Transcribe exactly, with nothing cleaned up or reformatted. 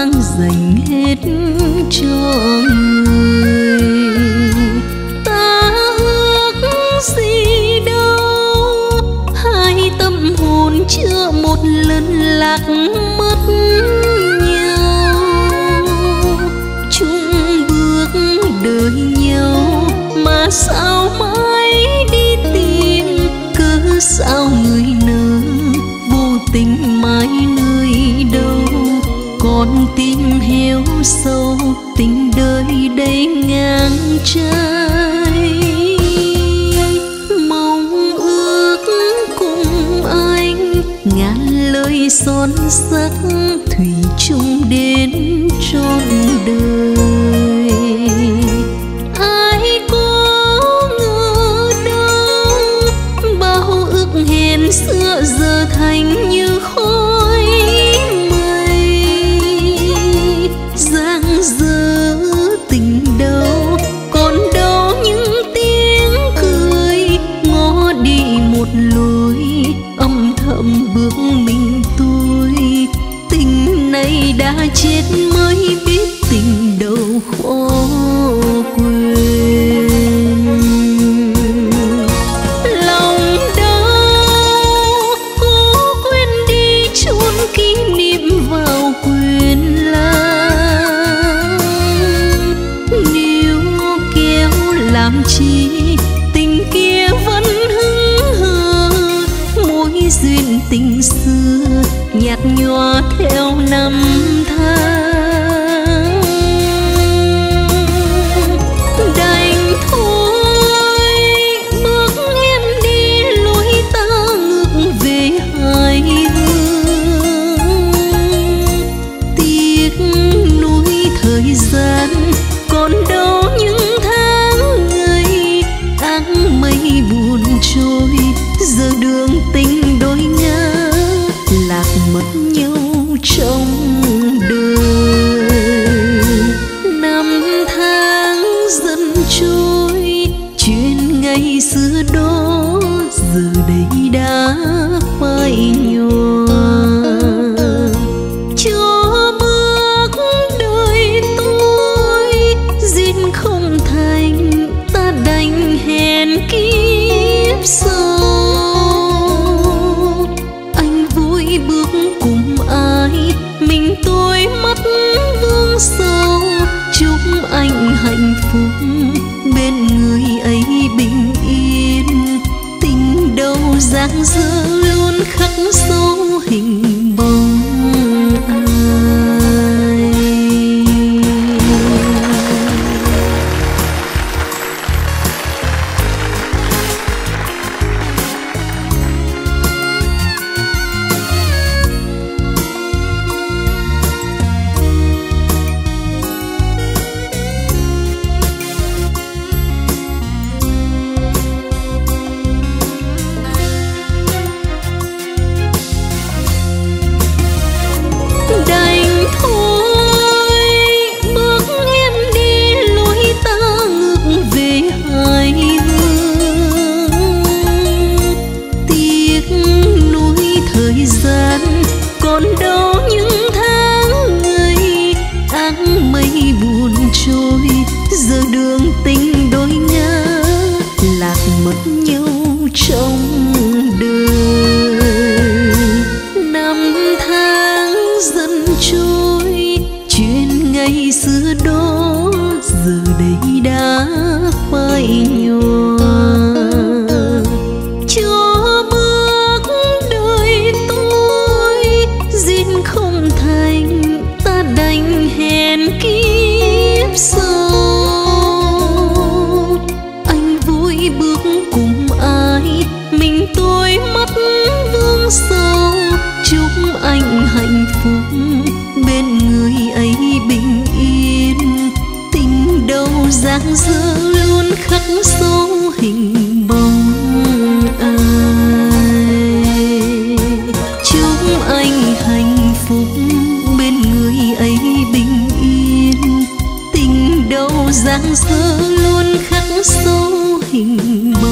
mang dành hết cho người. Ta ước gì đâu, hai tâm hồn chưa một lần lạc mất nhau. Chung bước đời nhau mà sao mãi đi tìm, cớ sao người nỡ vô tình mãi nơi đâu. Con tim héo sâu, tình đời đây ngang trái. Mong ước cùng anh ngàn lời son sắc, thủy chung đến trọn đời. Ai có ngờ đâu, bao ước hẹn xưa giờ thành như khói mây. Giang dở tình đâu, còn đâu những tiếng cười. Ngó đi một lối, âm thầm bước mình tôi. Tình này đã chết mới biết tình đâu khó quên. Lòng đau cố quên đi, chôn kỷ niệm vào quyển lãng. Níu kéo làm chi, tình kia vẫn hững hờ. Mối duyên tình xưa nhạt nhòa theo năm tháng. Đành thôi bước em đi, lối ta ngược về hai hướng. Tiếc nuối thời gian, còn đâu những tháng ngày. Áng mây buồn trôi, giờ đường tình đôi ngã. Lạc mất nhau trong đời. Năm tháng dần trôi, chuyện ngày xưa đó giờ đây đã phai nhòa. Cho bước đời tôi, duyên không thành ta đành hẹn kiếp sau. Bước cùng ai, mình tôi mắt vương sâu. Chúc anh hạnh phúc, bên người ấy bình yên. Tình đâu dang dở luôn khắc sâu hình bóng ai. Còn đâu những tháng ngày, áng mây buồn trôi. Giờ đường tình đôi ngã, lạc mất nhau trong đời. Năm tháng dần trôi, chuyện ngày xưa đó giờ đây đã phai nhòa. Cho bước đời tôi, duyên không thành ta đành hẹn kiếp sau. Anh vui bước cùng ai, mình tôi mắt vương sâu. Chúc anh hạnh phúc, bên người ấy bình yên. Tình đâu dang dở luôn khắc sâu hình bóng ai. Chúc anh hạnh phúc, bên người ấy bình yên. Tình đâu dang dở luôn khắc sâu hình bóng.